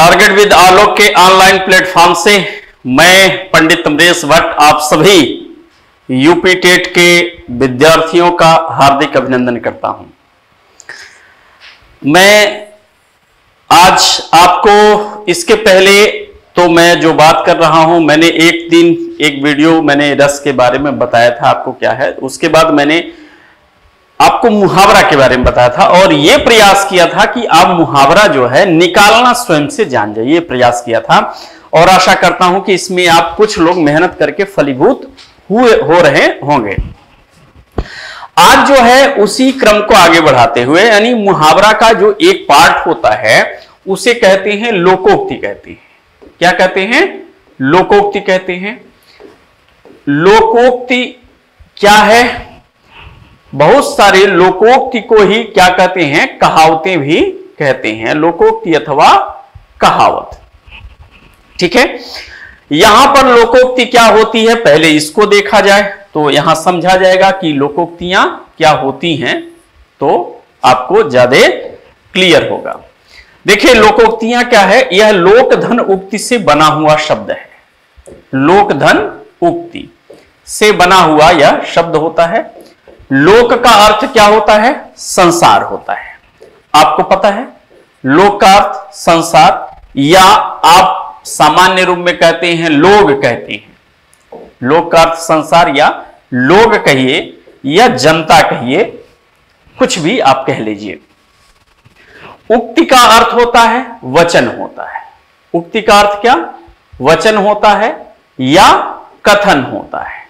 Target with आलोक के online platform से मैं पंडित अमरेश भट्ट आप सभी यूपी टेट के विद्यार्थियों का हार्दिक अभिनंदन करता हूं। मैं आज आपको इसके पहले तो मैं जो बात कर रहा हूं, मैंने एक वीडियो मैंने रस के बारे में बताया था आपको क्या है। उसके बाद मैंने आपको मुहावरा के बारे में बताया था और यह प्रयास किया था कि आप मुहावरा जो है निकालना स्वयं से जान जाइए, प्रयास किया था। और आशा करता हूं कि इसमें आप कुछ लोग मेहनत करके फलीभूत हो रहे होंगे। आज जो है उसी क्रम को आगे बढ़ाते हुए, यानी मुहावरा का जो एक पार्ट होता है उसे कहते हैं लोकोक्ति कहते हैं। क्या कहते हैं? लोकोक्ति कहते हैं। लोकोक्ति क्या है? बहुत सारे लोकोक्ति को ही क्या कहते हैं? कहावतें भी कहते हैं, लोकोक्ति अथवा कहावत। ठीक है, यहां पर लोकोक्ति क्या होती है पहले इसको देखा जाए तो यहां समझा जाएगा कि लोकोक्तियां क्या होती हैं, तो आपको ज्यादा क्लियर होगा। देखिए लोकोक्तियां क्या है? यह लोकधन उक्ति से बना हुआ शब्द है। लोकधन उक्ति से बना हुआ यह शब्द होता है। लोक का अर्थ क्या होता है? संसार होता है। आपको पता है लोक का अर्थ संसार, या आप सामान्य रूप में कहते हैं लोग कहते हैं। लोक का अर्थ संसार या लोग कहिए या जनता कहिए, कुछ भी आप कह लीजिए। उक्ति का अर्थ होता है वचन होता है। उक्ति का अर्थ क्या? वचन होता है या कथन होता है।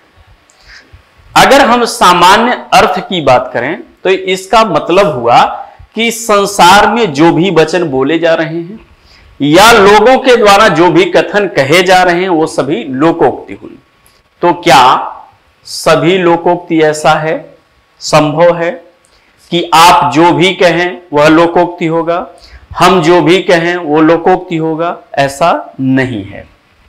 अगर हम सामान्य अर्थ की बात करें तो इसका मतलब हुआ कि संसार में जो भी वचन बोले जा रहे हैं या लोगों के द्वारा जो भी कथन कहे जा रहे हैं वो सभी लोकोक्ति हुई। तो क्या सभी लोकोक्ति ऐसा है, संभव है कि आप जो भी कहें वह लोकोक्ति होगा, हम जो भी कहें वो लोकोक्ति होगा? ऐसा नहीं है।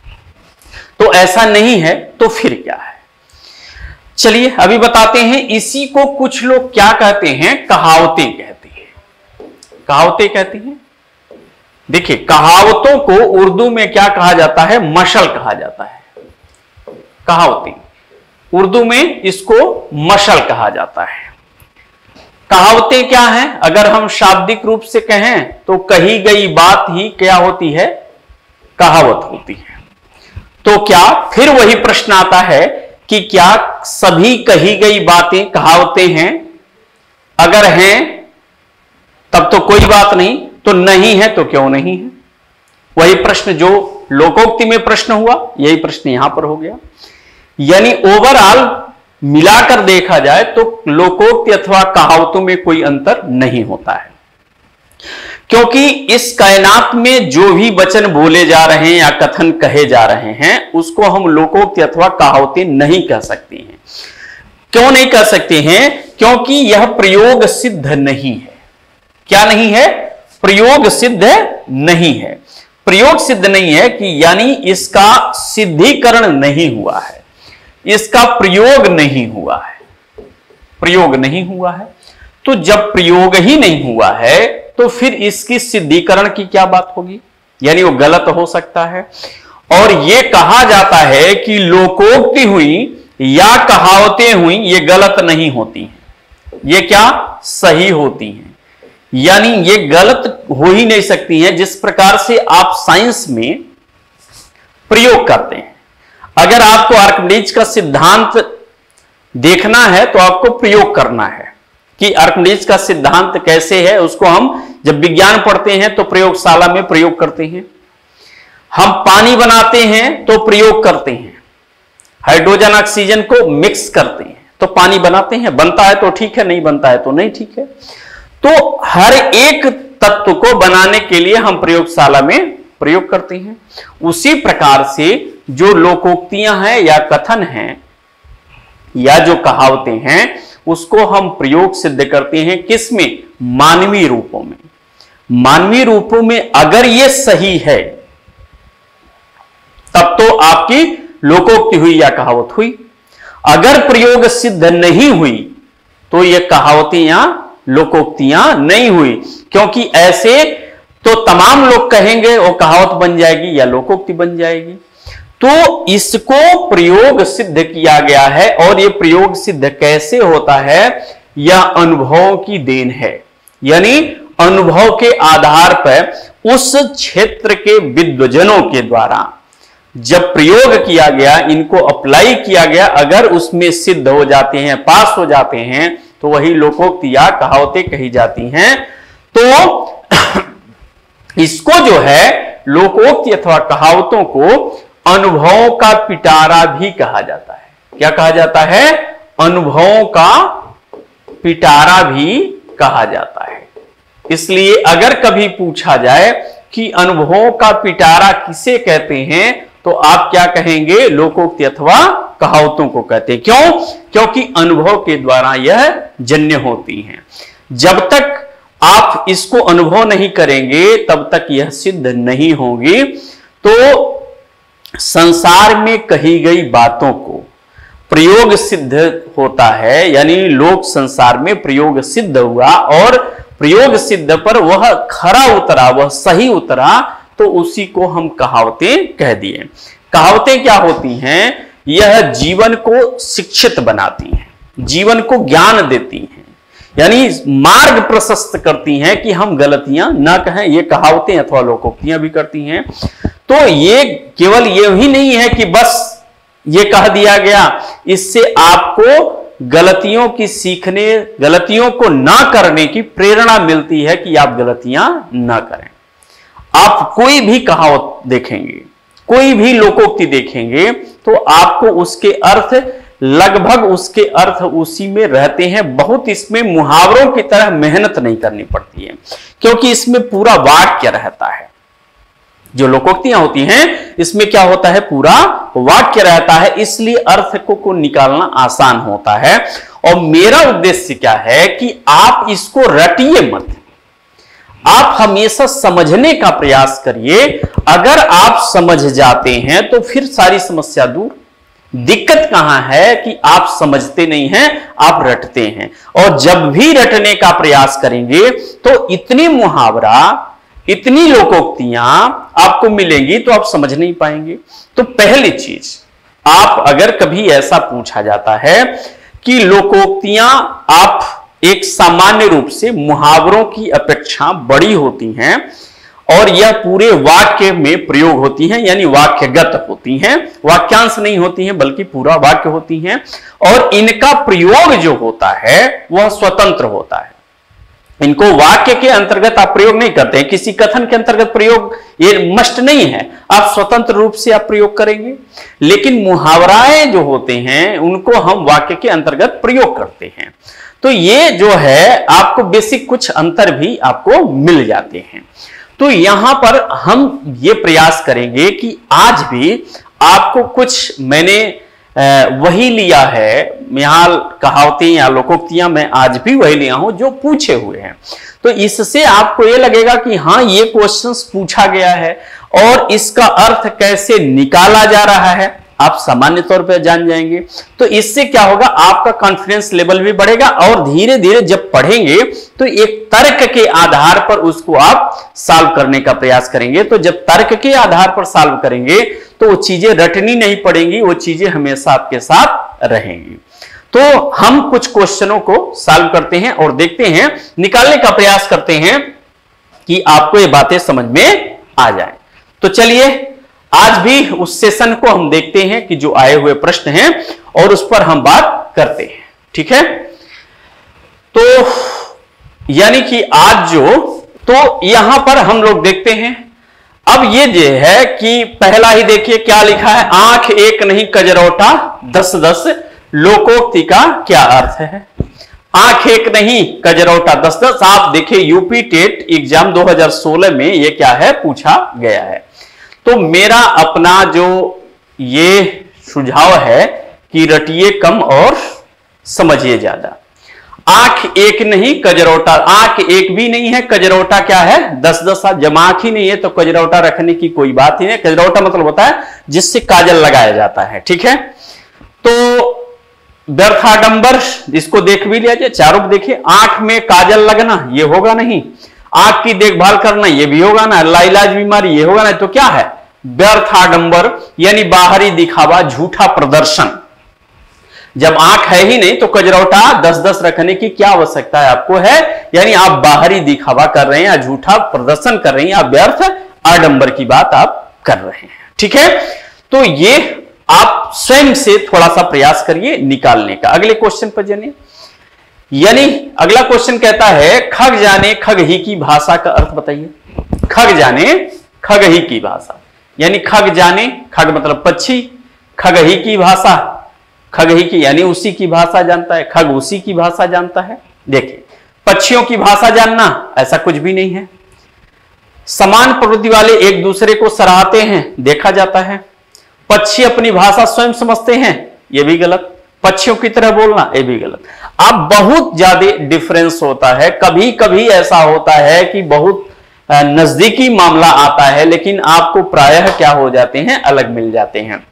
तो ऐसा नहीं है तो फिर क्या है? चलिए अभी बताते हैं। इसी को कुछ लोग क्या कहते हैं? कहावतें कहते हैं। कहावतें कहते हैं। देखिए कहावतों को उर्दू में क्या कहा जाता है? मशल कहा जाता है। कहावतें उर्दू में इसको मशल कहा जाता है। कहावतें क्या है? अगर हम शाब्दिक रूप से कहें तो कही गई बात ही क्या होती है? कहावत होती है। तो क्या फिर वही प्रश्न आता है कि क्या सभी कही गई बातें कहावतें हैं? अगर हैं तब तो कोई बात नहीं, तो नहीं है तो क्यों नहीं है? वही प्रश्न जो लोकोक्ति में प्रश्न हुआ, यही प्रश्न यहां पर हो गया। यानी ओवरऑल मिलाकर देखा जाए तो लोकोक्ति अथवा कहावतों में कोई अंतर नहीं होता है, क्योंकि इस कायनात में जो भी वचन बोले जा रहे हैं या कथन कहे जा रहे हैं उसको हम लोकोक्ति अथवा कहावतें नहीं कह सकते हैं। क्यों नहीं कह सकते हैं? क्योंकि यह प्रयोग सिद्ध नहीं है। क्या नहीं है? प्रयोग सिद्ध नहीं है। प्रयोग सिद्ध नहीं है कि यानी इसका सिद्धिकरण नहीं हुआ है, इसका प्रयोग नहीं हुआ है। प्रयोग नहीं हुआ है तो जब प्रयोग ही नहीं हुआ है तो फिर इसकी सिद्धिकरण की क्या बात होगी? यानी वो गलत हो सकता है। और यह कहा जाता है कि लोकोक्ति हुई या कहावतें हुई ये गलत नहीं होती हैं, ये क्या सही होती हैं। यानी ये गलत हो ही नहीं सकती हैं। जिस प्रकार से आप साइंस में प्रयोग करते हैं, अगर आपको आर्किमिडीज का सिद्धांत देखना है तो आपको प्रयोग करना है कि आर्किमिडीज का सिद्धांत कैसे है। उसको हम जब विज्ञान पढ़ते हैं तो प्रयोगशाला में प्रयोग करते हैं। हम पानी बनाते हैं तो प्रयोग करते हैं। हाइड्रोजन ऑक्सीजन को मिक्स करते हैं तो पानी बनाते हैं। बनता है तो ठीक है, नहीं बनता है तो नहीं ठीक है। तो हर एक तत्व को बनाने के लिए हम प्रयोगशाला में प्रयोग करते हैं। उसी प्रकार से जो लोकोक्तियां हैं या कथन हैं या जो कहावतें हैं उसको हम प्रयोग सिद्ध करते हैं। किसमें? मानवीय रूपों में। मानवीय रूपों में अगर ये सही है तब तो आपकी लोकोक्ति हुई या कहावत हुई। अगर प्रयोग सिद्ध नहीं हुई तो ये कहावतें या लोकोक्तियां नहीं हुई, क्योंकि ऐसे तो तमाम लोग कहेंगे वो कहावत बन जाएगी या लोकोक्ति बन जाएगी। तो इसको प्रयोग सिद्ध किया गया है, और ये प्रयोग सिद्ध कैसे होता है, यह अनुभव की देन है। यानी अनुभव के आधार पर उस क्षेत्र के विद्वजनों के द्वारा जब प्रयोग किया गया, इनको अप्लाई किया गया, अगर उसमें सिद्ध हो जाते हैं, पास हो जाते हैं, तो वही लोकोक्ति या कहावतें कही जाती हैं। तो इसको जो है लोकोक्ति अथवा कहावतों को अनुभवों का पिटारा भी कहा जाता है। क्या कहा जाता है? अनुभवों का पिटारा भी कहा जाता है। इसलिए अगर कभी पूछा जाए कि अनुभवों का पिटारा किसे कहते हैं, तो आप क्या कहेंगे? लोकोक्ति अथवा कहावतों को कहते हैं। क्यों? क्योंकि अनुभव के द्वारा यह जन्य होती हैं। जब तक आप इसको अनुभव नहीं करेंगे तब तक यह सिद्ध नहीं होगी। तो संसार में कही गई बातों को प्रयोग सिद्ध होता है, यानी लोक संसार में प्रयोग सिद्ध हुआ और प्रयोग सिद्ध पर वह खरा उतरा, वह सही उतरा, तो उसी को हम कहावतें कह दिए। कहावतें क्या होती हैं? यह जीवन को शिक्षित बनाती हैं, जीवन को ज्ञान देती हैं, यानी मार्ग प्रशस्त करती हैं कि हम गलतियां ना कहें। ये कहावतें अथवा लोकोक्तियां भी करती हैं। तो ये केवल ये ही नहीं है कि बस ये कह दिया गया, इससे आपको गलतियों की सीखने, गलतियों को ना करने की प्रेरणा मिलती है कि आप गलतियां ना करें। आप कोई भी कहावत देखेंगे, कोई भी लोकोक्ति देखेंगे, तो आपको उसके अर्थ लगभग उसके अर्थ उसी में रहते हैं। बहुत इसमें मुहावरों की तरह मेहनत नहीं करनी पड़ती है, क्योंकि इसमें पूरा वाक्य रहता है। जो लोकोक्तियां होती हैं इसमें क्या होता है? पूरा वाक्य रहता है, इसलिए अर्थ को निकालना आसान होता है। और मेरा उद्देश्य क्या है कि आप इसको रटिए मत, आप हमेशा समझने का प्रयास करिए। अगर आप समझ जाते हैं तो फिर सारी समस्या दूर। दिक्कत कहां है कि आप समझते नहीं हैं, आप रटते हैं। और जब भी रटने का प्रयास करेंगे तो इतनी मुहावरा, इतनी लोकोक्तियां आपको मिलेंगी तो आप समझ नहीं पाएंगे। तो पहली चीज, आप अगर कभी ऐसा पूछा जाता है कि लोकोक्तियां आप एक सामान्य रूप से मुहावरों की अपेक्षा बड़ी होती हैं और यह पूरे वाक्य में प्रयोग होती हैं, यानी वाक्यगत होती हैं, वाक्यांश नहीं होती हैं बल्कि पूरा वाक्य होती हैं, और इनका प्रयोग जो होता है वह स्वतंत्र होता है। इनको वाक्य के अंतर्गत आप प्रयोग नहीं करते हैं, किसी कथन के अंतर्गत प्रयोग ये मस्ट नहीं है, आप स्वतंत्र रूप से आप प्रयोग करेंगे। लेकिन मुहावराएं जो होते हैं उनको हम वाक्य के अंतर्गत प्रयोग करते हैं। तो ये जो है आपको बेसिक कुछ अंतर भी आपको मिल जाते हैं। तो यहां पर हम ये प्रयास करेंगे कि आज भी आपको कुछ मैंने वही लिया है, यहां कहावतें या लोकोक्तियां मैं आज भी वही लिया हूं जो पूछे हुए हैं। तो इससे आपको ये लगेगा कि हाँ ये क्वेश्चंस पूछा गया है और इसका अर्थ कैसे निकाला जा रहा है आप सामान्य तौर पर जान जाएंगे। तो इससे क्या होगा, आपका कॉन्फिडेंस लेवल भी बढ़ेगा और धीरे धीरे जब पढ़ेंगे तो एक तर्क के आधार पर उसको आप सॉल्व करने का प्रयास करेंगे। तो जब तर्क के आधार पर सॉल्व करेंगे तो वो चीजें रटनी नहीं पड़ेंगी, वो चीजें हमेशा आपके साथ रहेंगी। तो हम कुछ क्वेश्चनों को सॉल्व करते हैं और देखते हैं, निकालने का प्रयास करते हैं कि आपको ये बातें समझ में आ जाए। तो चलिए आज भी उस सेशन को हम देखते हैं कि जो आए हुए प्रश्न हैं और उस पर हम बात करते हैं, ठीक है। तो यानी कि आज तो यहां पर हम लोग देखते हैं। अब ये जो है कि पहला ही देखिए क्या लिखा है, आंख एक नहीं कजरौटा 10-10 लोकोक्ति का क्या अर्थ है। आंख एक नहीं कजरौटा 10-10, आप देखिए यूपी टेट एग्जाम 2016 में ये क्या है पूछा गया है। तो मेरा अपना जो ये सुझाव है कि रटिए कम और समझिए ज्यादा। आंख एक नहीं कजरौटा, आंख एक भी नहीं है, कजरौटा क्या है 10-10। जब आंख ही नहीं है तो कजरौटा रखने की कोई बात ही नहीं। कजरौटा मतलब होता है जिससे काजल लगाया जाता है, ठीक है। तो व्यर्थाडंबर, इसको देख भी लिया जाए, चारों देखिए, आंख में काजल लगना ये होगा नहीं। आंख की देखभाल करना ये भी होगा ना, लाइलाज बीमारी ये होगा ना, तो क्या है? व्यर्थ आडंबर यानी बाहरी दिखावा, झूठा प्रदर्शन। जब आंख है ही नहीं तो कजरौटा 10-10 रखने की क्या आवश्यकता है आपको है, यानी आप बाहरी दिखावा कर रहे हैं या झूठा प्रदर्शन कर रहे हैं, आप व्यर्थ आडंबर की बात आप कर रहे हैं। ठीक है, तो ये आप स्वयं से थोड़ा सा प्रयास करिए निकालने का। अगले क्वेश्चन पर जानिए, यानी अगला क्वेश्चन कहता है खग जाने खग ही की भाषा का अर्थ बताइए। खग जाने खग ही की भाषा, यानी खग जाने, खग मतलब पक्षी, खग ही की भाषा, खग ही की यानी उसी की भाषा जानता है, खग उसी की भाषा जानता है। देखिए, पक्षियों की भाषा जानना ऐसा कुछ भी नहीं है। समान प्रवृत्ति वाले एक दूसरे को सराहते हैं, देखा जाता है। पक्षी अपनी भाषा स्वयं समझते हैं, यह भी गलत। पक्षियों की तरह बोलना, यह भी गलत। अब बहुत ज्यादा डिफरेंस होता है। कभी कभी ऐसा होता है कि बहुत नजदीकी मामला आता है, लेकिन आपको प्रायः क्या हो जाते हैं, अलग मिल जाते हैं।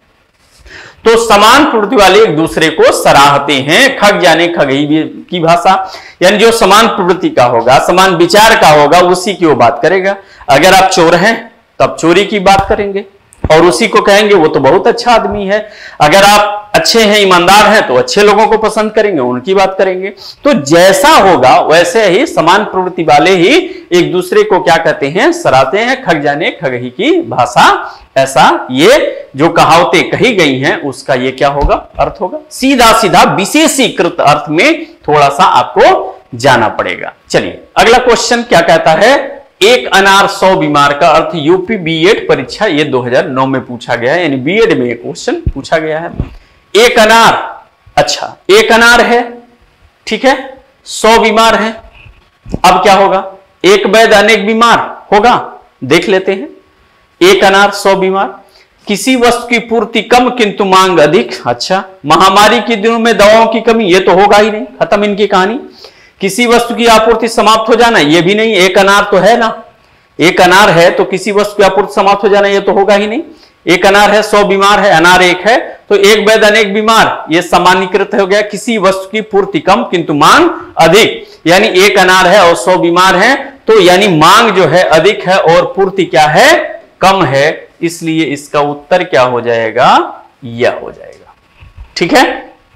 तो समान प्रवृत्ति वाले एक दूसरे को सराहते हैं। खग जाने खग ही की भाषा, यानी जो समान प्रवृत्ति का होगा, समान विचार का होगा, उसी की वो बात करेगा। अगर आप चोर हैं तब चोरी की बात करेंगे और उसी को कहेंगे वो तो बहुत अच्छा आदमी है। अगर आप अच्छे हैं, ईमानदार हैं, तो अच्छे लोगों को पसंद करेंगे, उनकी बात करेंगे। तो जैसा होगा वैसे ही समान प्रवृत्ति वाले ही एक दूसरे को क्या कहते हैं, सराहते हैं। खग जाने खग ही की भाषा, ऐसा ये जो कहावतें कही गई हैं उसका ये क्या होगा, अर्थ होगा। सीधा सीधा विशेषीकृत अर्थ में थोड़ा सा आपको जाना पड़ेगा। चलिए अगला क्वेश्चन क्या कहता है, एक अनार 100 बीमार का अर्थ यूपी बीएड परीक्षा ये 2009 में पूछा गया है, यानी बीएड में एक क्वेश्चन पूछा गया है। एक अनार, अच्छा एक अनार है, ठीक है, 100 बीमार है। अब क्या होगा, एक वैद्य अनेक बीमार होगा, देख लेते हैं। एक अनार 100 बीमार, किसी वस्तु की पूर्ति कम किंतु मांग अधिक। अच्छा, महामारी के दिनों में दवाओं की कमी, ये तो होगा ही नहीं, खत्म इनकी कहानी। किसी वस्तु की आपूर्ति समाप्त हो जाना, ये भी नहीं। एक अनार तो है ना, एक अनार है तो किसी वस्तु की आपूर्ति समाप्त हो जाना, ये तो होगा ही नहीं। एक अनार है, 100 बीमार है, अनार एक है, तो एक वैद्य अनेक बीमार, ये सामान्यकृत हो गया। किसी वस्तु की पूर्ति कम किंतु मांग अधिक, यानी एक अनार है और 100 बीमार है, तो यानी मांग जो है अधिक है और पूर्ति क्या है, कम है। इसलिए इसका उत्तर क्या हो जाएगा, यह हो जाएगा। ठीक है,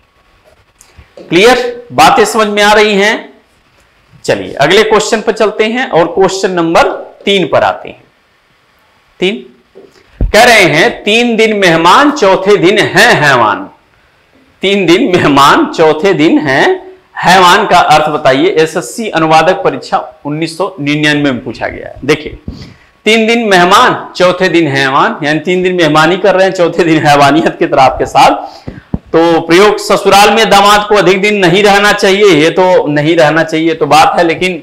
क्लियर, बातें समझ में आ रही हैं। चलिए अगले क्वेश्चन पर चलते हैं और क्वेश्चन नंबर 3 पर आते हैं। 3 कह रहे हैं 3 दिन मेहमान चौथे दिन है हैवान। 3 दिन मेहमान चौथे दिन है हैवान का अर्थ बताइए। एसएससी अनुवादक परीक्षा 1999 में पूछा गया है। देखिए, 3 दिन मेहमान चौथे दिन हैवान, यानी 3 दिन मेहमानी कर रहे हैं, चौथे दिन हैवानियत की तरह आपके साथ। तो प्रयोग ससुराल में दामाद को अधिक दिन नहीं रहना चाहिए, ये तो नहीं रहना चाहिए तो बात है, लेकिन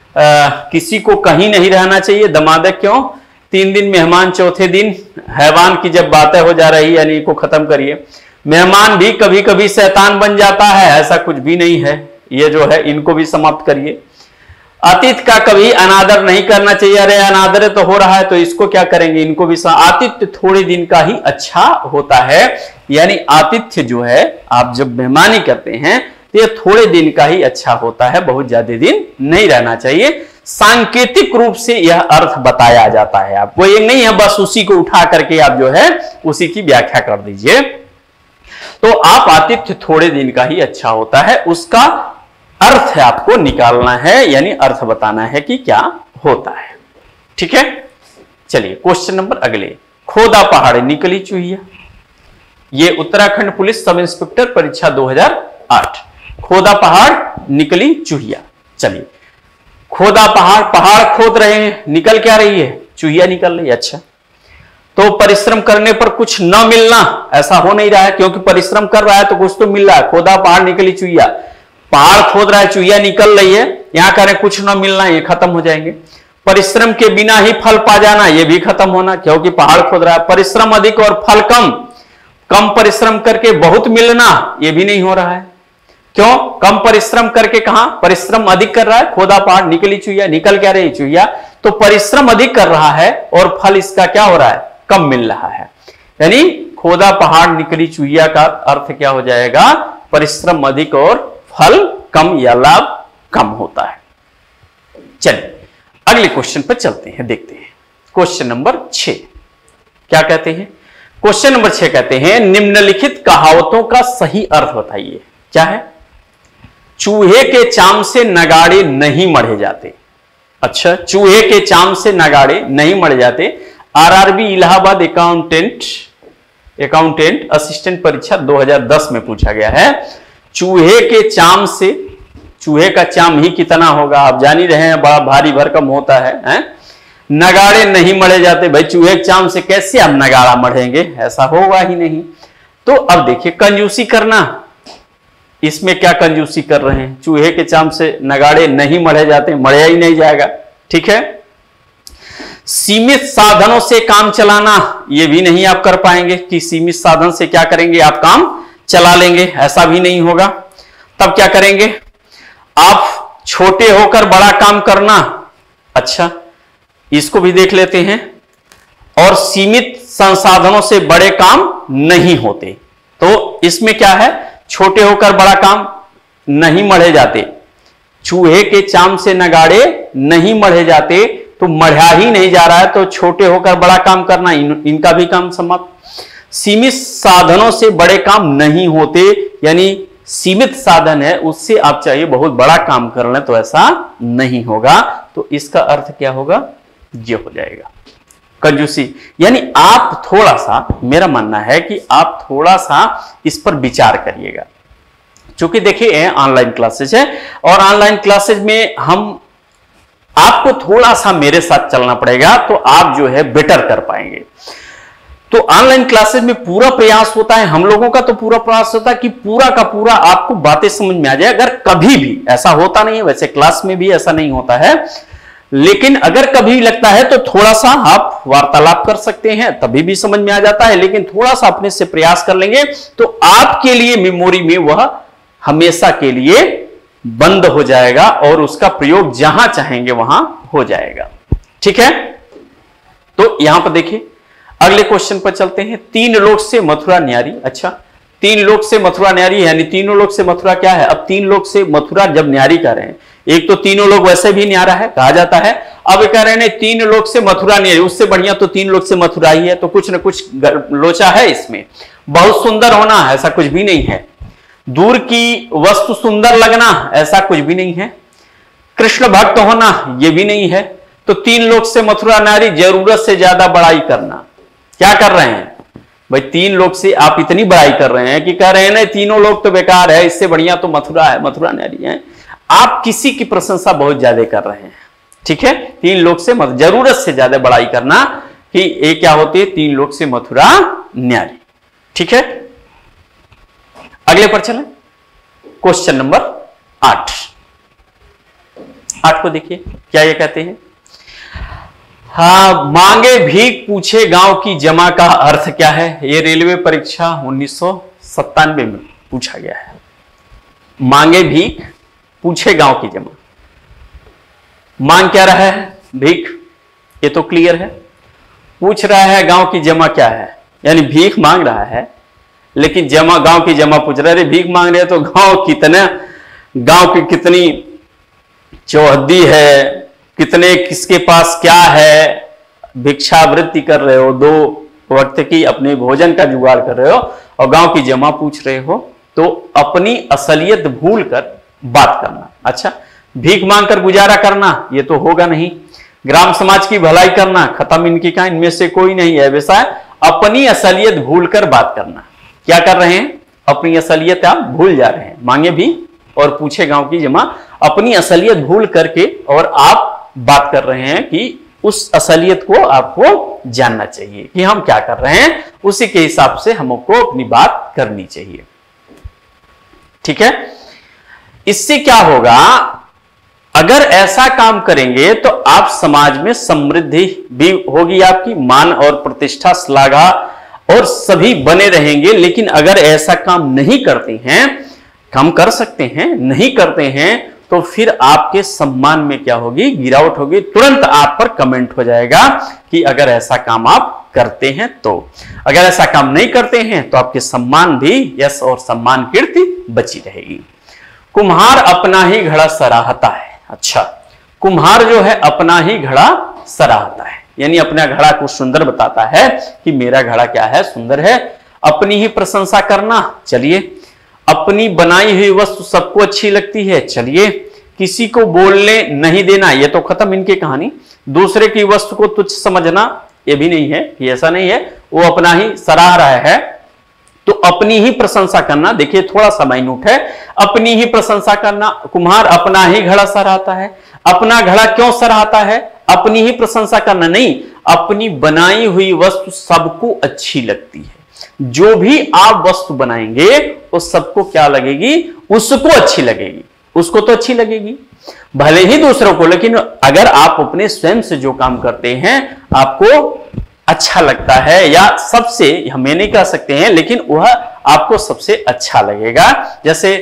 किसी को कहीं नहीं रहना चाहिए। दामाद क्यों, 3 दिन मेहमान चौथे दिन हैवान की जब बातें हो जा रही, यानी इनको खत्म करिए। मेहमान भी कभी कभी शैतान बन जाता है, ऐसा कुछ भी नहीं है, ये जो है इनको भी समाप्त करिए। आतिथ्य का कभी अनादर नहीं करना चाहिए। अरे अनादर तो हो रहा है तो इसको क्या करेंगे, इनको भी। आतिथ्य थोड़े दिन का ही अच्छा होता है, यानी आतिथ्य जो है आप जब मेहमानी करते हैं तो ये थोड़े दिन का ही अच्छा होता है, बहुत ज्यादा दिन नहीं रहना चाहिए। सांकेतिक रूप से यह अर्थ बताया जाता है आपको, ये नहीं है बस उसी को उठा करके आप जो है उसी की व्याख्या कर दीजिए। तो आप आतिथ्य थोड़े दिन का ही अच्छा होता है, उसका अर्थ है आपको निकालना है, यानी अर्थ बताना है कि क्या होता है। ठीक है, चलिए क्वेश्चन नंबर अगले। खोदा पहाड़ निकली चूहिया, ये उत्तराखंड पुलिस सब इंस्पेक्टर परीक्षा 2008। खोदा पहाड़ निकली चूहिया। चलिए, खोदा पहाड़, पहाड़ खोद रहे हैं, निकल क्या रही है, चूहिया निकल रही है। अच्छा, तो परिश्रम करने पर कुछ न मिलना, ऐसा हो नहीं रहा है, क्योंकि परिश्रम कर रहा है तो कुछ तो मिल रहा है। खोदा पहाड़ निकली चूहिया, पहाड़ खोद रहा है, चूहिया निकल रही है, यहां करें कुछ न मिलना, ये खत्म हो जाएंगे। परिश्रम के बिना ही फल पा जाना, ये भी खत्म होना, क्योंकि पहाड़ खोद रहा है। परिश्रम अधिक और फल कम, कम परिश्रम करके बहुत मिलना, ये भी नहीं हो रहा है। क्यों, कम परिश्रम करके कहां परिश्रम अधिक कर रहा है। खोदा पहाड़ निकली चूहिया, निकल क्या रही चूहिया, तो परिश्रम अधिक कर रहा है और फल इसका क्या हो रहा है, कम मिल रहा है। यानी खोदा पहाड़ निकली चूहिया का अर्थ क्या हो जाएगा, परिश्रम अधिक और फल कम या लाभ कम होता है। चलिए अगले क्वेश्चन पर चलते हैं, देखते हैं क्वेश्चन नंबर 6 क्या कहते हैं। क्वेश्चन नंबर 6 कहते हैं निम्नलिखित कहावतों का सही अर्थ बताइए। क्या है? चूहे के चाम से नगाड़े नहीं मढ़े जाते। अच्छा, चूहे के चाम से नगाड़े नहीं मढ़े जाते। आरआरबी इलाहाबाद अकाउंटेंट असिस्टेंट परीक्षा 2010 में पूछा गया है। चूहे के चाम से, चूहे का चाम ही कितना होगा आप जान ही रहे हैं, बड़ा भारी भरकम होता है? नगाड़े नहीं मढ़े जाते। भाई चूहे के चाम से कैसे आप नगाड़ा मढ़ेंगे, ऐसा होगा ही नहीं। तो अब देखिए कंजूसी करना, इसमें क्या कंजूसी कर रहे हैं? चूहे के चाम से नगाड़े नहीं मढ़े जाते, मढ़ा ही नहीं जाएगा। ठीक है। सीमित साधनों से काम चलाना, यह भी नहीं आप कर पाएंगे कि सीमित साधन से क्या करेंगे आप काम चला लेंगे, ऐसा भी नहीं होगा। तब क्या करेंगे आप? छोटे होकर बड़ा काम करना। अच्छा, इसको भी देख लेते हैं। और सीमित संसाधनों से बड़े काम नहीं होते। तो इसमें क्या है? छोटे होकर बड़ा काम नहीं मढ़े जाते। चूहे के चाम से नगाड़े नहीं मढ़े जाते, तो मढ़ा ही नहीं जा रहा है, तो छोटे होकर बड़ा काम करना, इनका भी काम समाप्त। सीमित साधनों से बड़े काम नहीं होते, यानी सीमित साधन है उससे आप चाहिए बहुत बड़ा काम कर लें तो ऐसा नहीं होगा। तो इसका अर्थ क्या होगा? ये हो जाएगा कंजूसी। यानी आप थोड़ा सा, मेरा मानना है कि आप थोड़ा सा इस पर विचार करिएगा। क्योंकि देखिए ऑनलाइन क्लासेज है और ऑनलाइन क्लासेज में हम आपको थोड़ा सा मेरे साथ चलना पड़ेगा तो आप जो है बेटर कर पाएंगे। तो ऑनलाइन क्लासेज में पूरा प्रयास होता है, हम लोगों का तो पूरा प्रयास होता है कि पूरा का पूरा आपको बातें समझ में आ जाए। अगर कभी भी ऐसा होता नहीं है, वैसे क्लास में भी ऐसा नहीं होता है, लेकिन अगर कभी लगता है तो थोड़ा सा आप वार्तालाप कर सकते हैं, तभी भी समझ में आ जाता है। लेकिन थोड़ा सा अपने से प्रयास कर लेंगे तो आपके लिए मेमोरी में वह हमेशा के लिए बंद हो जाएगा और उसका प्रयोग जहां चाहेंगे वहां हो जाएगा। ठीक है। तो यहां पर देखिए अगले क्वेश्चन पर चलते हैं। 3 लोक से मथुरा न्यारी। अच्छा, 3 लोक से मथुरा न्यारी, यानी तीनों लोक से मथुरा क्या है? अब 3 लोक से मथुरा जब न्यारी कर रहे हैं, एक तो तीनों लोग वैसे भी न्यारा है कहा जाता है, अब कह रहे हैं 3 लोक से मथुरा न्यारी, उससे बढ़िया तो 3 लोक से मथुरा ही है। तो कुछ न कुछ लोचा है इसमें। बहुत सुंदर होना ऐसा कुछ भी नहीं है, दूर की वस्तु सुंदर लगना ऐसा कुछ भी नहीं है, कृष्ण भक्त होना यह भी नहीं है। तो 3 लोक से मथुरा नारी, जरूरत से ज्यादा बड़ाई करना। क्या कर रहे हैं भाई? 3 लोक से आप इतनी बड़ाई कर रहे हैं कि कह रहे हैं ना तीनों लोग तो बेकार है, इससे बढ़िया तो मथुरा है, मथुरा नारी है। आप किसी की प्रशंसा बहुत ज्यादा कर रहे हैं। ठीक है। 3 लोक से जरूरत से ज्यादा बड़ाई करना कि ये क्या होती है? 3 लोक से मथुरा न्यारी। ठीक है। अगले पर चलें। क्वेश्चन नंबर 8 को देखिए क्या ये कहते हैं। हाँ, मांगे भीख पूछे गांव की जमा का अर्थ क्या है? ये रेलवे परीक्षा 1997 में पूछा गया है। मांगे भीख पूछे गांव की जमा, मांग क्या रहा है? भीख, ये तो क्लियर है। पूछ रहा है गांव की जमा क्या है, यानी भीख मांग रहा है, लेकिन जमा, गांव की जमा पूछ रहा है। भीख मांग रहे तो गांव की कितनी चौहद्दी है, कितने किसके पास क्या है, भिक्षावृत्ति कर रहे हो, 2 वक्त की अपने भोजन का जुगाड़ कर रहे हो और गांव की जमा पूछ रहे हो, तो अपनी असलियत भूल कर बात करना। अच्छा, भीख मांगकर गुजारा करना ये तो होगा नहीं। ग्राम समाज की भलाई करना, खत्म इनकी का, इनमें से कोई नहीं है वैसा। अपनी असलियत भूलकर बात करना। क्या कर रहे हैं? अपनी असलियत आप भूल जा रहे हैं। मांगे भी और पूछे गांव की जमा, अपनी असलियत भूल करके और आप बात कर रहे हैं कि उस असलियत को आपको जानना चाहिए कि हम क्या कर रहे हैं, उसी के हिसाब से हमको अपनी बात करनी चाहिए। ठीक है। इससे क्या होगा? अगर ऐसा काम करेंगे तो आप समाज में समृद्धि भी होगी, आपकी मान और प्रतिष्ठा, श्लाघा और सभी बने रहेंगे। लेकिन अगर ऐसा काम नहीं करते हैं, हम कर सकते हैं, नहीं करते हैं, तो फिर आपके सम्मान में क्या होगी? गिरावट होगी। तुरंत आप पर कमेंट हो जाएगा कि अगर ऐसा काम आप करते हैं तो। अगर ऐसा काम नहीं करते हैं तो आपके सम्मान भी, यश और सम्मान, कीर्ति बची रहेगी। कुम्हार अपना ही घड़ा सराहता है। अच्छा, कुम्हार जो है अपना ही घड़ा सराहता है, यानी अपना घड़ा को सुंदर बताता है कि मेरा घड़ा क्या है, सुंदर है। अपनी ही प्रशंसा करना, चलिए। अपनी बनाई हुई वस्तु सबको अच्छी लगती है, चलिए। किसी को बोलने नहीं देना, ये तो खत्म इनकी कहानी। दूसरे की वस्तु को तुच्छ समझना, ये भी नहीं है, ये ऐसा नहीं है, वो अपना ही सराह रहा है। तो अपनी ही प्रशंसा करना, देखिए थोड़ा सा माइन्यूट है, अपनी ही प्रशंसा करना। कुम्हार अपना ही घड़ा सराहता है। अपना घड़ा क्यों सराहता है? अपनी ही प्रशंसा करना नहीं, अपनी बनाई हुई वस्तु सबको अच्छी लगती है। जो भी आप वस्तु बनाएंगे वो सबको क्या लगेगी? उसको अच्छी लगेगी, उसको तो अच्छी लगेगी, भले ही दूसरों को, लेकिन अगर आप अपने स्वयं से जो काम करते हैं आपको अच्छा लगता है, या सबसे, हम ये नहीं कह सकते हैं, लेकिन वह आपको सबसे अच्छा लगेगा। जैसे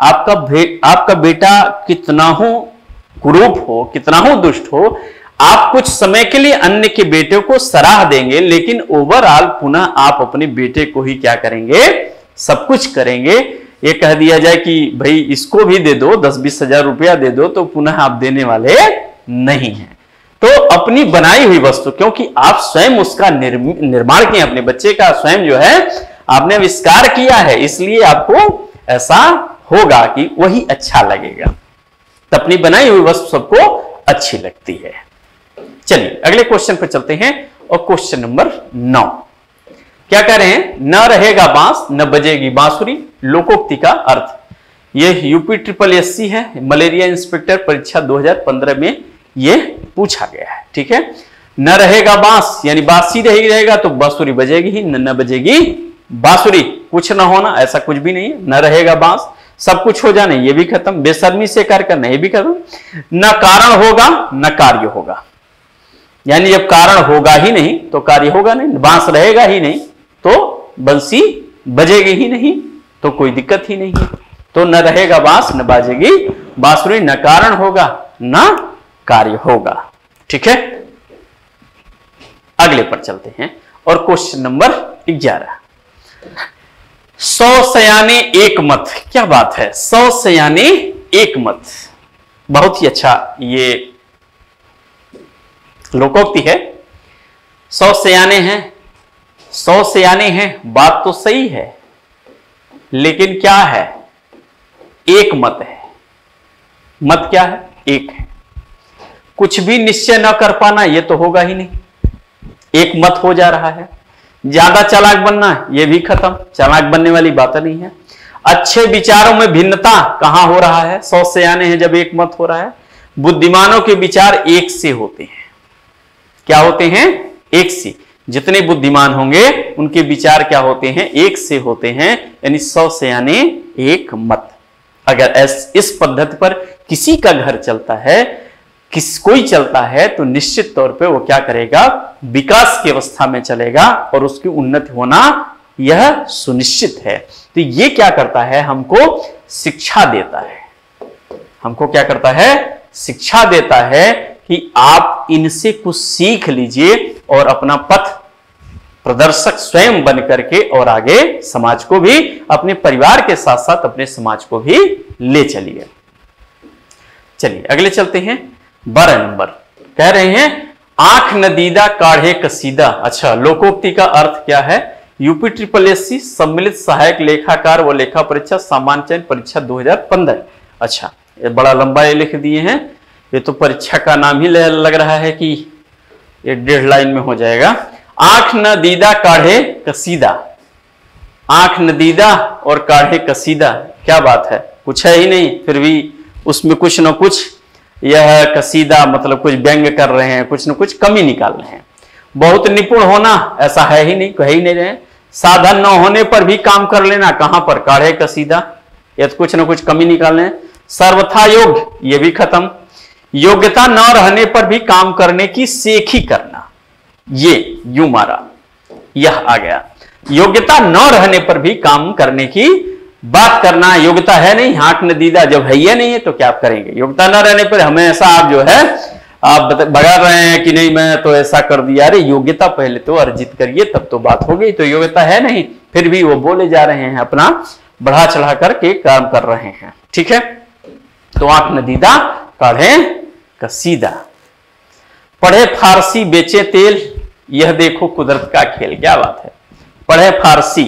आपका बेटा कितना हो कुरूप हो, कितना हो दुष्ट हो, आप कुछ समय के लिए अन्य के बेटे को सराह देंगे, लेकिन ओवरऑल पुनः आप अपने बेटे को ही क्या करेंगे? सब कुछ करेंगे। ये कह दिया जाए कि भाई इसको भी दे दो, 10-20 हजार रुपया दे दो, तो पुनः आप देने वाले नहीं हैं। तो अपनी बनाई हुई वस्तु, क्योंकि आप स्वयं उसका निर्माण किए, अपने बच्चे का स्वयं जो है आपने आविष्कार किया है, इसलिए आपको ऐसा होगा कि वही अच्छा लगेगा। तो अपनी बनाई हुई वस्तु सबको अच्छी लगती है। चलिए अगले क्वेश्चन पर चलते हैं, और क्वेश्चन नंबर 9 क्या कह रहे हैं? न रहेगा बांस न बजेगी बांसुरी, लोकोक्ति का अर्थ। यह यूपी SSSC है, मलेरिया इंस्पेक्टर परीक्षा 2015 में यह पूछा गया है। ठीक है, न रहेगा बांस यानी बांस ही रहेगा तो बांसुरी बजेगी ही, न बजेगी बांसुरी, कुछ न होना ऐसा कुछ भी नहीं है। न रहेगा बांस, सब कुछ हो जाना, ये भी खत्म। बेशर्मी से कार्य करना, ये भी खत्म। न कारण होगा न कार्य होगा, यानी जब कारण होगा ही नहीं तो कार्य होगा नहीं। बांस रहेगा ही नहीं तो बंसी बजेगी ही नहीं, तो कोई दिक्कत ही नहीं है। तो न रहेगा बांस न बाजेगी बांसुरी, न कारण होगा न कार्य होगा। ठीक है, अगले पर चलते हैं, और क्वेश्चन नंबर 11। 100 सयाने एक मत, क्या बात है, 100 सयाने एक मत, बहुत ही अच्छा ये लोकोक्ति है। 100 सयाने हैं, 100 सयाने हैं, बात तो सही है, लेकिन क्या है? एक मत है। मत क्या है? एक है। कुछ भी निश्चय न कर पाना, यह तो होगा ही नहीं, एक मत हो जा रहा है। ज्यादा चालाक बनना, यह भी खत्म, चालाक बनने वाली बात नहीं है। अच्छे विचारों में भिन्नता कहां हो रहा है? 100 सयाने हैं जब एक मत हो रहा है। बुद्धिमानों के विचार एक से होते हैं, क्या होते हैं? एक से। जितने बुद्धिमान होंगे उनके विचार क्या होते हैं? एक से होते हैं, यानी 100 सयाने एक मत। अगर इस पद्धति पर किसी का घर चलता है, कोई चलता है, तो निश्चित तौर पे वो क्या करेगा? विकास की अवस्था में चलेगा और उसकी उन्नति होना यह सुनिश्चित है। तो ये क्या करता है? हमको शिक्षा देता है। हमको क्या करता है? शिक्षा देता है कि आप इनसे कुछ सीख लीजिए और अपना पथ प्रदर्शक स्वयं बन करके और आगे समाज को भी, अपने परिवार के साथ साथ अपने समाज को भी ले चलिए। चलिए अगले चलते हैं। 12 नंबर कह रहे हैं आंख नदीदा काढ़े कसीदा। अच्छा, लोकोक्ति का अर्थ क्या है? यूपी SSSC सम्मिलित सहायक लेखाकार व लेखा परीक्षा सामान्य चयन परीक्षा 2015। अच्छा, ये बड़ा लंबा ये लिख दिए हैं, ये तो परीक्षा का नाम ही लग रहा है कि ये 1.5 लाइन में हो जाएगा। आंख न दीदा काढ़े कसीदा, आंख न दीदा और काढ़े कसीदा, क्या बात है? कुछ है ही नहीं, फिर भी उसमें कुछ न कुछ यह कसीदा मतलब कुछ व्यंग कर रहे हैं, कुछ न कुछ कमी निकाल रहे हैं। बहुत निपुण होना ऐसा है ही नहीं, कह ही नहीं रहे। साधन न होने पर भी काम कर लेना, कहां पर? काढ़े कसीदा, यह तो कुछ न कुछ कमी निकाल रहे हैं। सर्वथा योग्य, यह भी खत्म। योग्यता न रहने पर भी काम करने की सेखी करना, ये यूं मारा, यह आ गया। योग्यता न रहने पर भी काम करने की बात करना, योग्यता है नहीं, आंख न दीदा, जब है ही नहीं है तो क्या आप करेंगे? योग्यता न रहने पर हमेशा आप जो है आप बगा रहे हैं कि नहीं मैं तो ऐसा कर दिया। अरे योग्यता पहले तो अर्जित करिए, तब तो बात हो गई। तो योग्यता है नहीं, फिर भी वो बोले जा रहे हैं, अपना बढ़ा चढ़ा करके काम कर रहे हैं। ठीक है, तो आंख न दीदा काढ़े कसीदा। पढ़े फारसी बेचे तेल, यह देखो कुदरत का खेल। क्या बात है, पढ़े फारसी।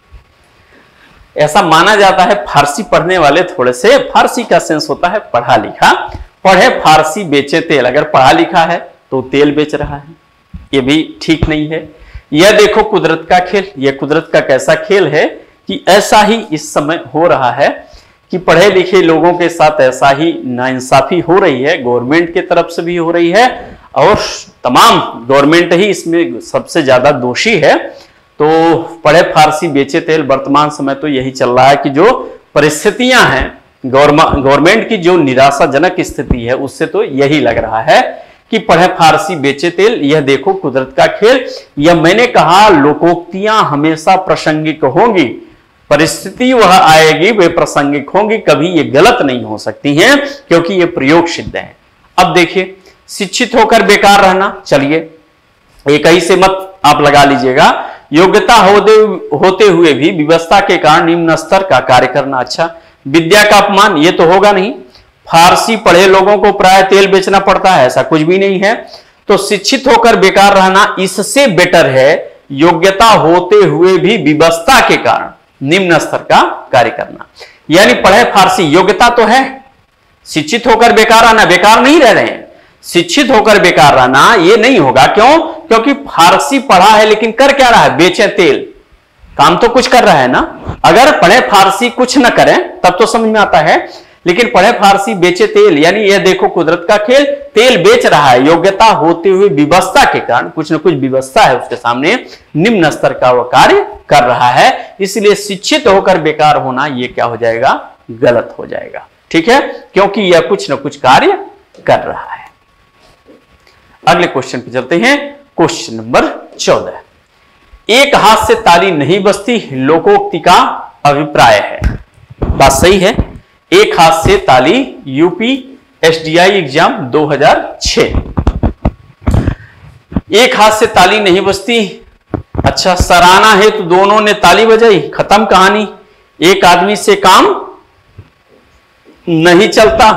ऐसा माना जाता है फारसी पढ़ने वाले थोड़े से, फारसी का सेंस होता है पढ़ा लिखा। पढ़े फारसी बेचे तेल, अगर पढ़ा लिखा है तो तेल बेच रहा है, ये भी ठीक नहीं है। यह देखो कुदरत का खेल, यह कुदरत का कैसा खेल है कि ऐसा ही इस समय हो रहा है कि पढ़े लिखे लोगों के साथ ऐसा ही नाइंसाफी हो रही है, गवर्नमेंट की तरफ से भी हो रही है और तमाम गवर्नमेंट ही इसमें सबसे ज्यादा दोषी है। तो पढ़े फारसी बेचे तेल, वर्तमान समय तो यही चल रहा है कि जो परिस्थितियां हैं गवर्नमेंट की, जो निराशाजनक स्थिति है, उससे तो यही लग रहा है कि पढ़े फारसी बेचे तेल, यह देखो कुदरत का खेल। यह मैंने कहा, लोकोक्तियां हमेशा प्रासंगिक होंगी, परिस्थिति वह आएगी वे प्रासंगिक होंगी, कभी ये गलत नहीं हो सकती हैं क्योंकि ये प्रयोग सिद्ध है। अब देखिए, शिक्षित होकर बेकार रहना, चलिए एक ही से मत आप लगा लीजिएगा। योग्यता होते हुए भी व्यवस्था के कारण निम्न स्तर का कार्य करना, अच्छा। विद्या का अपमान, ये तो होगा नहीं, फारसी पढ़े लोगों को प्राय तेल बेचना पड़ता है, ऐसा कुछ भी नहीं है। तो शिक्षित होकर बेकार रहना इससे बेटर है योग्यता होते हुए भी व्यवस्था के कारण निम्न स्तर का कार्य करना। यानी पढ़े फारसी, योग्यता तो है, शिक्षित होकर बेकार रहना, बेकार नहीं रह रहे हैं, शिक्षित होकर बेकार रहना ये नहीं होगा। क्यों? क्योंकि फारसी पढ़ा है लेकिन कर क्या रहा है, बेचे तेल, काम तो कुछ कर रहा है ना। अगर पढ़े फारसी कुछ न करें तब तो समझ में आता है, लेकिन पढ़े फारसी बेचे तेल, यानी यह देखो कुदरत का खेल, तेल बेच रहा है, योग्यता होते हुए व्यवस्था के कारण, कुछ न कुछ व्यवस्था है उसके सामने, निम्न स्तर का वह कार्य कर रहा है, इसलिए शिक्षित होकर बेकार होना यह क्या हो जाएगा, गलत हो जाएगा। ठीक है, क्योंकि यह कुछ न कुछ कार्य कर रहा है। अगले क्वेश्चन पे चलते हैं, क्वेश्चन नंबर 14। एक हाथ से ताली नहीं बजती, लोकोक्ति का अभिप्राय है। बात सही है, एक हाथ से ताली, यूपी एसडीआई एग्जाम 2006। एक हाथ से ताली नहीं बजती, अच्छा सराहना है तो दोनों ने ताली बजाई, खत्म कहानी, एक आदमी से काम नहीं चलता।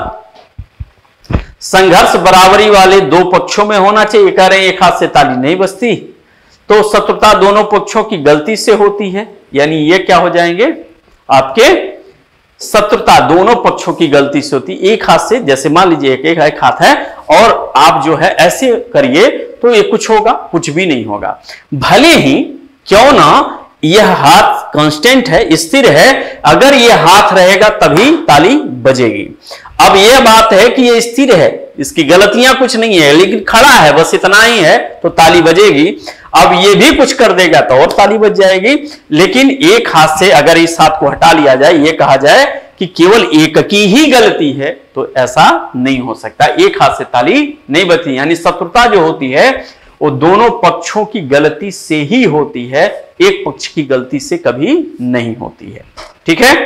संघर्ष बराबरी वाले दो पक्षों में होना चाहिए, कह रहे हैं एक हाथ से ताली नहीं बजती, तो शत्रुता दोनों पक्षों की गलती से होती है, यानी ये क्या हो जाएंगे आपके, शत्रुता दोनों पक्षों की गलती से होती। एक हाथ से, जैसे मान लीजिए एक हाथ है और आप जो है ऐसे करिए तो ये कुछ होगा, कुछ भी नहीं होगा। भले ही क्यों ना यह हाथ कांस्टेंट है, स्थिर है, अगर यह हाथ रहेगा तभी ताली बजेगी। अब यह बात है कि यह स्थिर है, इसकी गलतियां कुछ नहीं है, लेकिन खड़ा है, बस इतना ही है तो ताली बजेगी। अब ये भी कुछ कर देगा तो और ताली बज जाएगी। लेकिन एक हाथ से अगर इस हाथ को हटा लिया जाए, ये कहा जाए कि केवल एक की ही गलती है, तो ऐसा नहीं हो सकता, एक हाथ से ताली नहीं बजती। यानी शत्रुता जो होती है वो दोनों पक्षों की गलती से ही होती है, एक पक्ष की गलती से कभी नहीं होती है। ठीक है,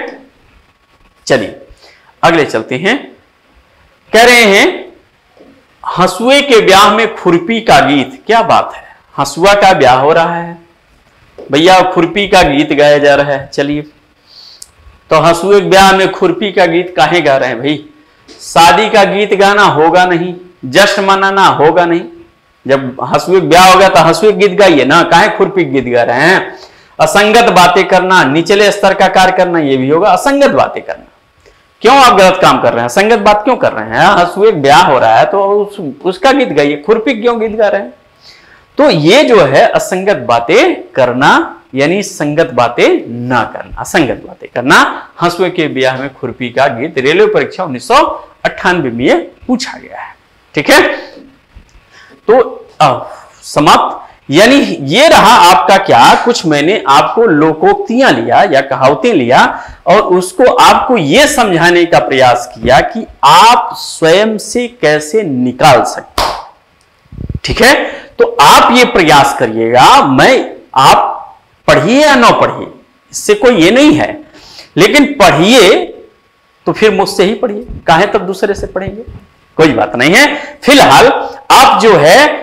चलिए अगले चलते हैं। कह रहे हैं हंसुए के ब्याह में खुरपी का गीत। क्या बात है, हंसुआ का ब्याह हो रहा है भैया, खुरपी का गीत गाया जा रहा है। चलिए, तो हंसुए के ब्याह में खुरपी का गीत काहे गा रहे हैं भाई? शादी का गीत गाना होगा नहीं, जश्न मनाना होगा नहीं। जब हंसुए ब्याह होगा तो हंसुए गीत गाइए ना, काहे खुरपी गीत गा रहे हैं? असंगत बातें करना, निचले स्तर का कार्य करना, ये भी होगा। असंगत बातें करना, क्यों आप गलत काम कर रहे हैं, संगत बात क्यों कर रहे हैं? हंसुए ब्याह हो रहा है तो उसका गीत गाइए, खुरपी क्यों गीत गा रहे हैं? तो ये जो है असंगत बातें करना, यानी संगत बातें ना करना, असंगत बातें करना। हंसुए के ब्याह में खुरपी का गीत रेलवे परीक्षा 1998 में पूछा गया है। ठीक है, तो समाप्त। यानी ये रहा आपका क्या, कुछ मैंने आपको लोकोक्तियां लिया या कहावतें लिया और उसको आपको यह समझाने का प्रयास किया कि आप स्वयं से कैसे निकाल सकते हैं। ठीक है, तो आप ये प्रयास करिएगा, आप पढ़िए या ना पढ़िए, इससे कोई ये नहीं है, लेकिन पढ़िए तो फिर मुझसे ही पढ़िए, काहे तब दूसरे से पढ़ेंगे, कोई बात नहीं है। फिलहाल आप जो है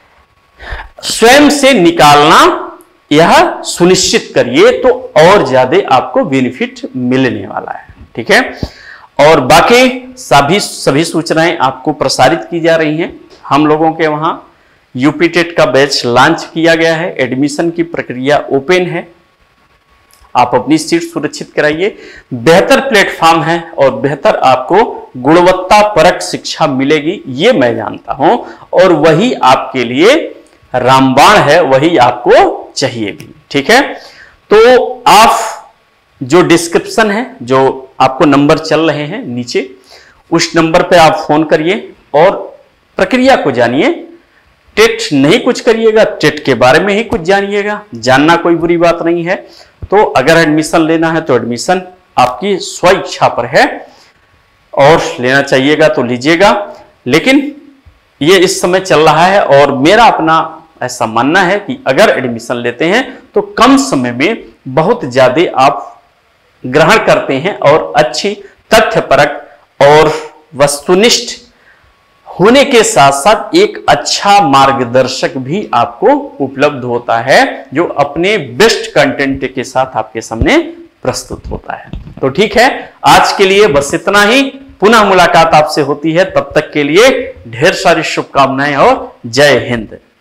स्वयं से निकालना यह सुनिश्चित करिए, तो और ज्यादा आपको बेनिफिट मिलने वाला है। ठीक है, और बाकी सभी सूचनाएं आपको प्रसारित की जा रही हैं। हम लोगों के वहां यूपी टेट का बैच लॉन्च किया गया है, एडमिशन की प्रक्रिया ओपन है। आप अपनी सीट सुरक्षित कराइए। बेहतर प्लेटफॉर्म है और बेहतर आपको गुणवत्ता परक शिक्षा मिलेगी, ये मैं जानता हूं, और वही आपके लिए रामबाण है, वही आपको चाहिए भी। ठीक है, तो आप जो डिस्क्रिप्शन है, जो आपको नंबर चल रहे हैं नीचे, उस नंबर पे आप फोन करिए और प्रक्रिया को जानिए। टेट नहीं कुछ करिएगा, टेट के बारे में ही कुछ जानिएगा। जानना कोई बुरी बात नहीं है। तो अगर एडमिशन लेना है तो एडमिशन आपकी स्व इच्छा पर है, और लेना चाहिएगा तो लीजिएगा। लेकिन ये इस समय चल रहा है, और मेरा अपना ऐसा मानना है कि अगर एडमिशन लेते हैं तो कम समय में बहुत ज्यादा आप ग्रहण करते हैं, और अच्छी तथ्यपरक और वस्तुनिष्ठ होने के साथ साथ एक अच्छा मार्गदर्शक भी आपको उपलब्ध होता है, जो अपने बेस्ट कंटेंट के साथ आपके सामने प्रस्तुत होता है। तो ठीक है, आज के लिए बस इतना ही। पुनः मुलाकात आपसे होती है, तब तक के लिए ढेर सारी शुभकामनाएं और जय हिंद।